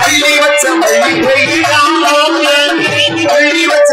அள்ளி வச்ச அள்ளி வச்ச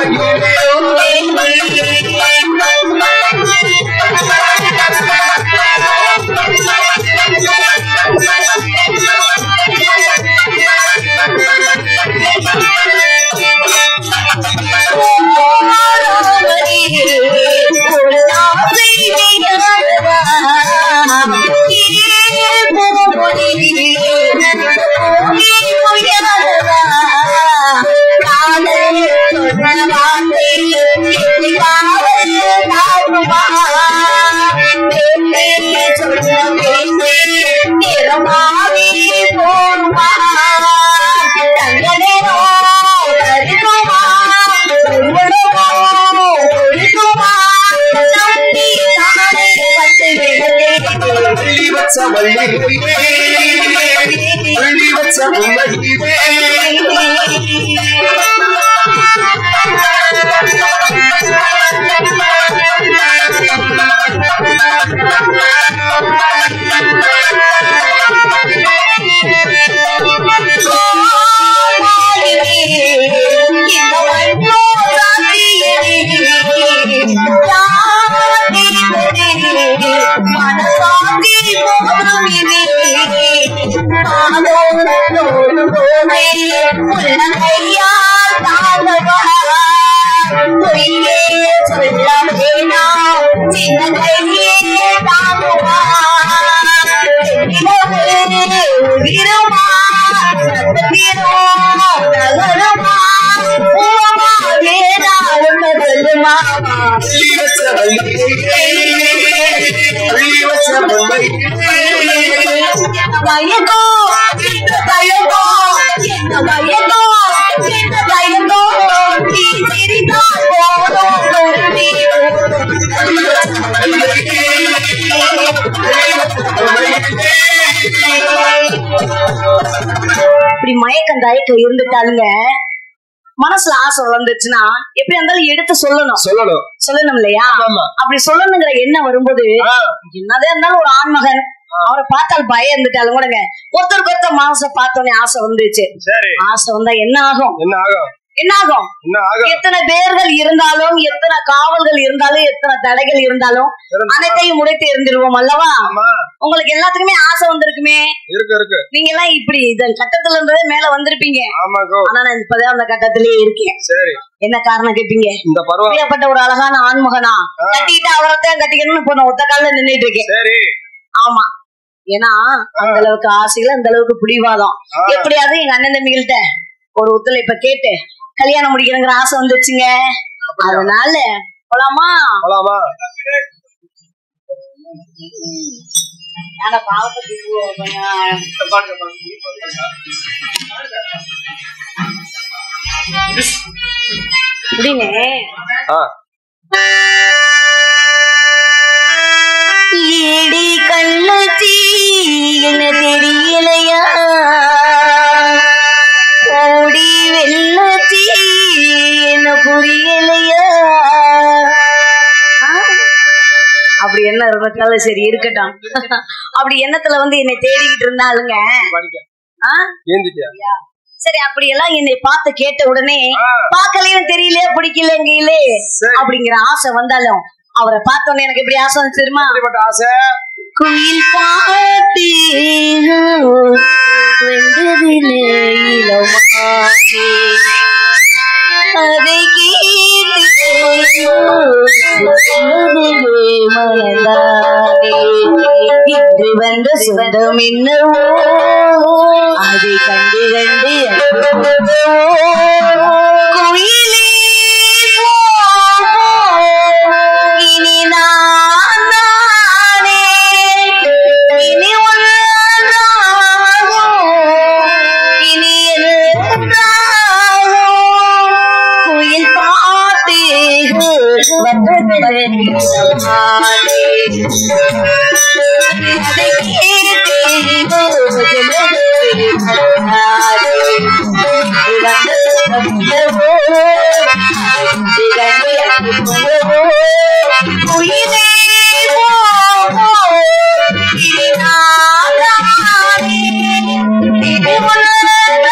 இப்படி மயக்கம் தயக்கம் இருந்துட்டாலுங்க மனசுல ஆசை வந்துச்சுன்னா எப்படி இருந்தாலும் எடுத்து சொல்லணும் இல்லையா? அப்படி சொல்லணுங்கிற எண்ணம் வரும்போது என்னதான் இருந்தாலும் ஒரு ஆண்மகன் அவரை பார்த்தால் பயம் இருந்துட்டாலும் கூடங்க ஒருத்தருக்கு ஒருத்தர் மனசை பார்த்தோன்னே ஆசை வந்துச்சு. ஆசை வந்தா என்ன ஆகும்? எத்தனை பேர்கள் இருந்தாலும், எத்தனை காவல்கள் இருந்தாலும், எத்தனை தடைகள் இருந்தாலும் அனைத்தையும் முடைத்து இருந்துருவோம் அல்லவா? உங்களுக்கு எல்லாத்துக்குமே ஆசை வந்திருக்குமே. நீங்க எல்லாம் இப்படி இதன் கட்டத்துல இருந்ததே மேல வந்திருப்பீங்க. ஆனா நான் இப்பதான் அந்த கட்டத்திலேயே இருக்கேன். என்ன காரணம் கேட்பீங்க? பிரியப்பட்ட ஒரு அழகான ஆண்மகனா கட்டிட்டு அவரைத்தான் கட்டிக்கணும்னு இப்ப நான் ஒத்த கால நின்றுட்டு இருக்கேன். ஆமா, ஏன்னா அந்த அளவுக்கு ஆசையில அந்த அளவுக்கு பிடிவாதம். எப்படியாவது எங்க அண்ணன் தம்பிகள்கிட்ட ஒரு ஒத்துழைப்ப கேட்டு கல்யாணம் முடிக்கணுங்கிற ஆசை வந்துச்சுங்க. அதனால போலாமா? ஏடி கண்ணச்சி என்ன தெரியலையா, ஓடி வெள்ளச்சி என்ன புரியலையா. அப்படி என்ன இருந்தாலும் சரி இருக்கட்டும். அப்படி எண்ணத்துல வந்து என்னை தேடிக்கிட்டு இருந்தாலுங்க. சரி, அப்படி எல்லாம் என்னை பார்த்து கேட்ட உடனே பார்க்கலையும் தெரியலையே பிடிக்கலங்கையிலே அப்படிங்கிற ஆசை வந்தாலும் அவரை பார்த்தோன்னே எனக்கு எப்படி ஆசை வந்து தெரியுமா? குயில் பாட்டு அதை கேட்டு வந்த சொந்தம் என்னவோ அதை கண்டு கண்டு குயிலே இனி நான் தானே இனி இனி குயில் பாட்டு குயிலே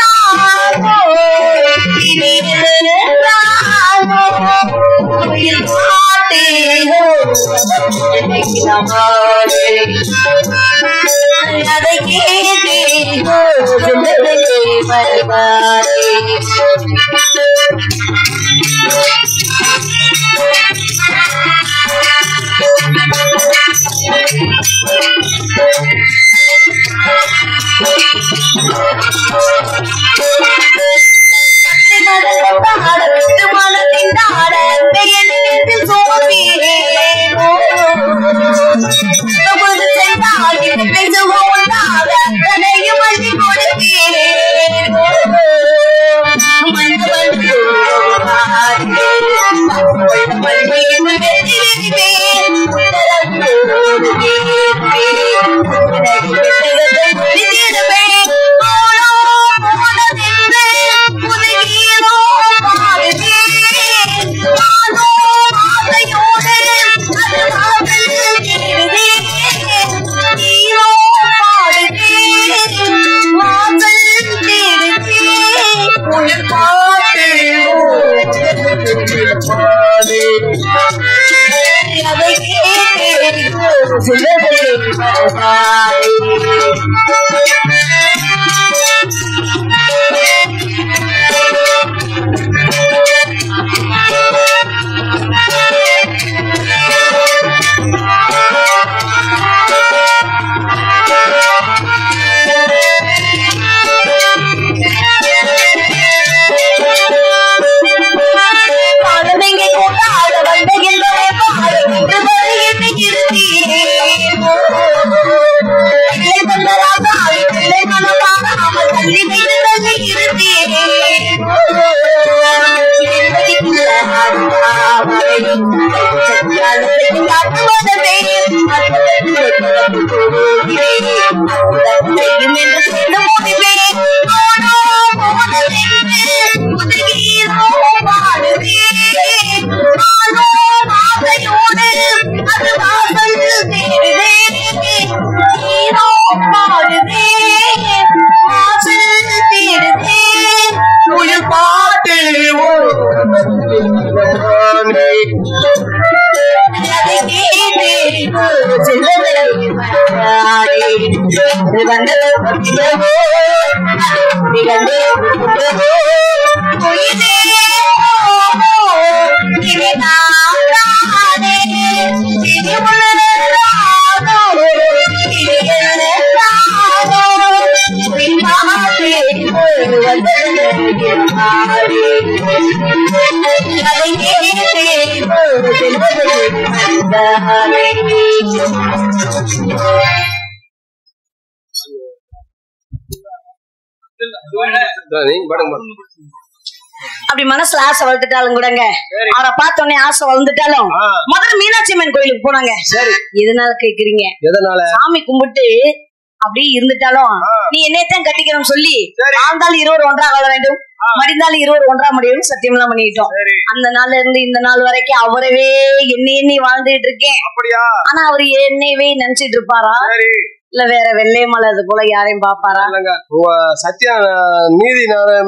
அப்படி மனசுல ஆசை வளர்த்துட்டாலும் கூடங்க, அவரை பார்த்தோன்னே ஆசை வளர்ந்துட்டாலும் முதல்ல மீனாட்சி அம்மன் கோயிலுக்கு போனாங்க. எதனால கேக்குறீங்க? சாமி கும்பிட்டு அப்படி இருந்துட்டாலும் நீ என்னையத்தான் கட்டிக்கணும் சொல்லி ஆழ்ந்தாலும் இருவர் ஒன்றா வாழ வேண்டும், மடிந்தாலும் இருவர் ஒன்றா முடியும் சத்தியம் எல்லாம் பண்ணிட்டோம். அந்த நாள்ல இருந்து இந்த நாள் வரைக்கும் அவரவே எண்ணி வாழ்ந்துட்டு இருக்கேன். ஆனா அவரு என்னையவே நினைச்சிட்டு இருப்பாரா இல்ல வேற வெள்ளை மலை அது போல யாரையும் பாப்பாரா? சத்தியம் நீதி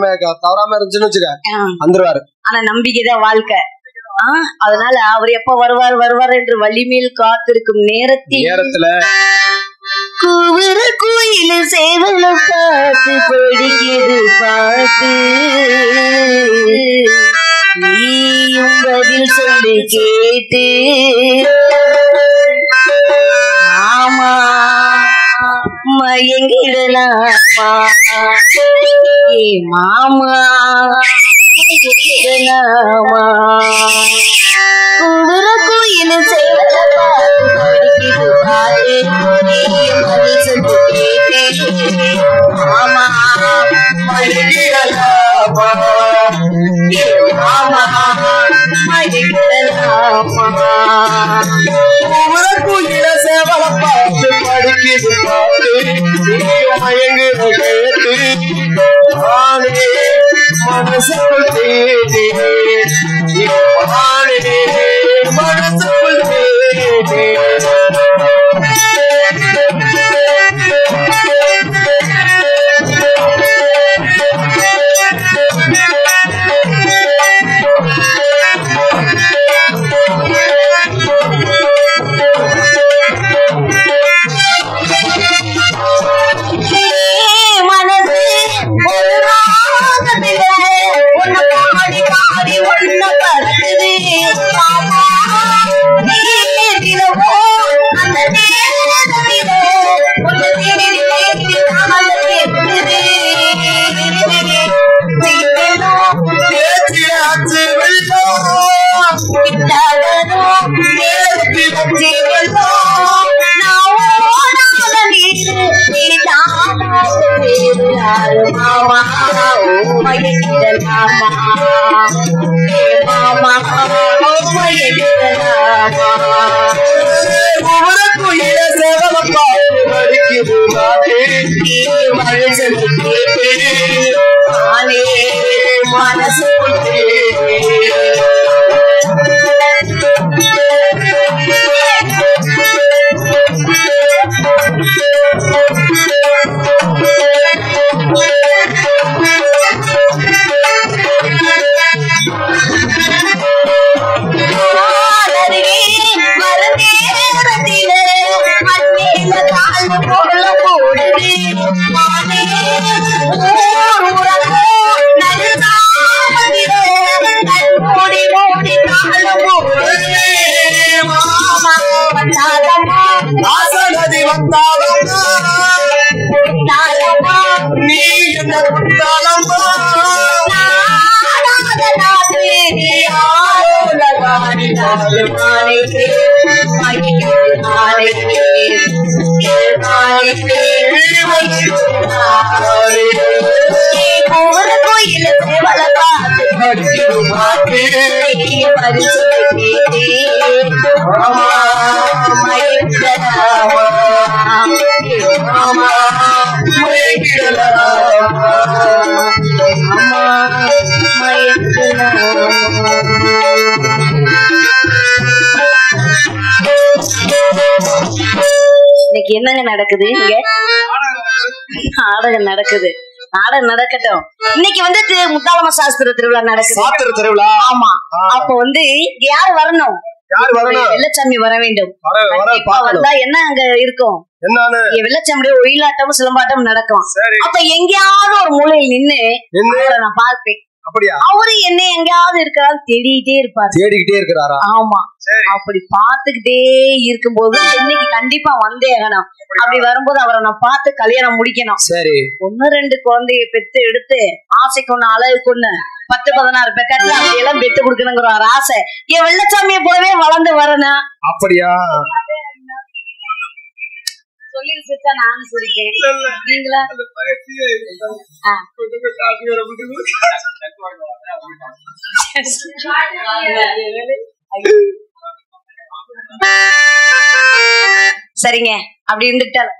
தவறாம இருந்துச்சுன்னு வச்சுக்க வந்துருவாரு. ஆனா நம்பிக்கைதான் வாழ்க்கை. அதனால அவர் எப்ப வருவார் என்று வலிமேல் காத்திருக்கும் நேரத்துல கூவுற கோயில சேவல பாட்டு படிக்கிறது பாட்டு நீயும் பதில் சொல்லி கேட்டு ஆமா மயங்கிடலாமா மாமா குதிர கோயில சேவல பாட்டு பதில் சொல்லி கேட்டு ஆமா மயங்கிடலாமா குதிர சேவல பாட்டு படிக்குது பாட்டு மயங்கு கேட்டு மனசுக்குள் தேடி மனசுக்குள் தேடி மாமா மயக்கிடலாமா மாமா மயக்கிடலாமா குயில சேவலப்பா படிக்குது நானே மனசு ஆசனதி வந்தாலம்மா நீ என்ன குத்தாலம்மா கோயில சேவல இன்னைக்கு என்னங்க நடக்குது இங்க? நாடகம் நடக்குது. நாடகம் நடக்கட்டும். இன்னைக்கு வந்து முத்தாலம்ம சாஸ்திர திருவிழா நடக்குது. திருவிழா. ஆமா. அப்ப வந்து யாரு வரணும்? யார் வரணும்? வெள்ளச்சாமி வர வேண்டும். வந்தா என்ன அங்க இருக்கும்? வெள்ளச்சாமியோட ஒயிலாட்டம் சிலம்பாட்டம் நடக்கும். அப்ப எங்கேயாவது ஒரு மூலையில் நின்னு நான் பார்ப்பேன். அப்படியா? அவரு என்ன எங்கேயாவது இருக்கிறாரு தேடிக்கிட்டே இருப்பாரு. தேடிக்கிட்டே இருக்கிறாரா? ஆமா. அப்படி பாத்துக்கிட்டே இருக்கும்போது இன்னைக்கு கண்டிப்பா வந்தே ஆகணும். அப்படி வரும்போது அவரை நான் பார்த்து கல்யாணம் முடிக்கணும். சரி. 1-2 குழந்தைய பெத்து எடுத்து ஆசைக்கு ஒண்ணு அழகுக்கு ஒண்ணு 10-16 பெக்காட்டு அப்படி எல்லாம் பெத்து கொடுக்கணுங்கிற ஒரு ஆசை என் வெள்ளச்சாமிய போலவே வளர்ந்து வரணும். அப்படியா? சொல்லிட்டு சிரிச்சா நானும் சிரிப்பேன். நீங்களா? சரிங்க, அப்படி இருந்துட்டாலும்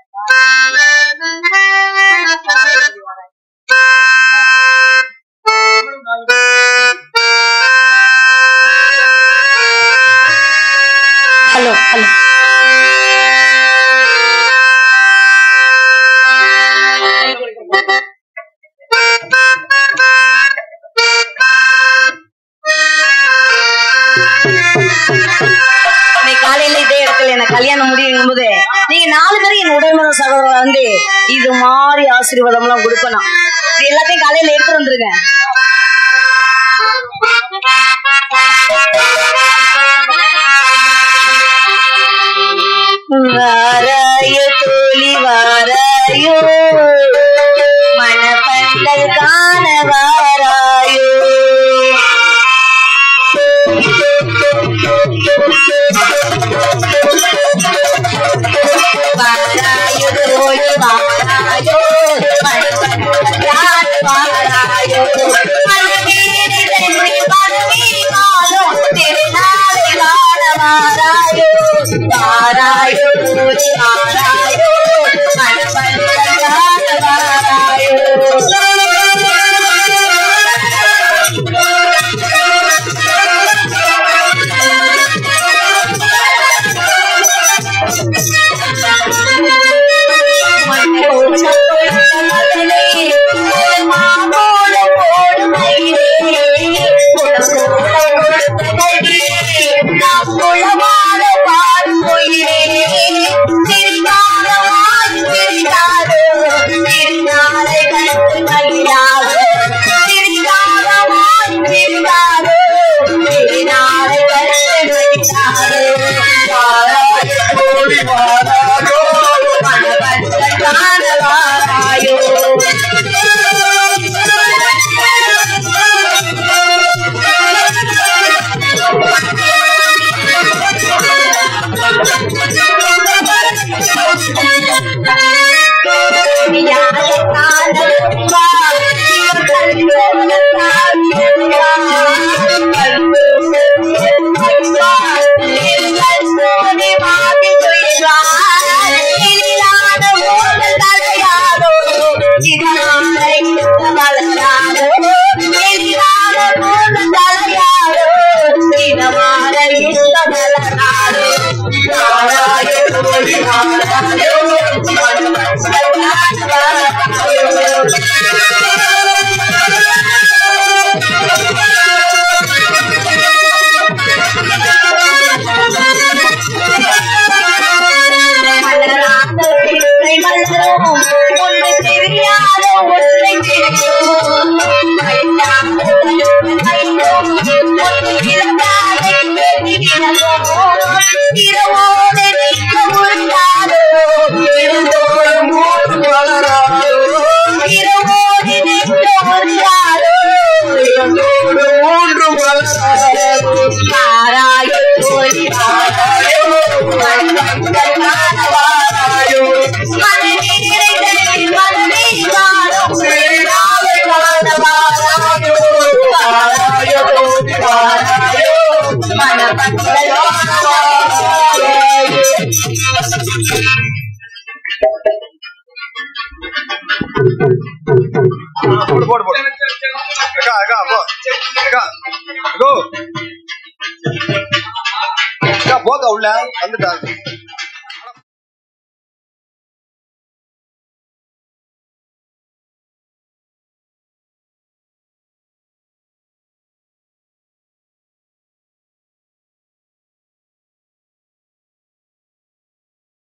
ஹலோ ஹலோ காலையில இதே இடத்துல என்ன கல்யாணம் முடியும் போது நீங்க 4 பேரும் என் உடல்மன சகோதரர் வந்து இது மாதிரி ஆசீர்வாதம் எல்லாம் கொடுக்கணும். இது எல்லாத்தையும் காலையில எடுத்து வந்துருங்க. வாராயோ தோழி வாராயோ மணப்பந்தல் காண வாராயோ வாராயோ தோழி வாராயோ மணப்பந்தல் காண வாராயோ வாராயோ தோழி வாராயோ மணப்பந்தல் காண வாராயோ இரவோடு நீக்க உண்டாலோ இரவோடு நீக்க உண்டாலோ பாராயோ போய் பாராயோ வாராயோ மனநீரை மனநீ வாரும் வாராயோ பாராயோ பாராயோ மனபக்தலோ போடு போடு அக்கா அக்கா போ அக்கா கோ அக்கா போக உள்ள வந்துட்டா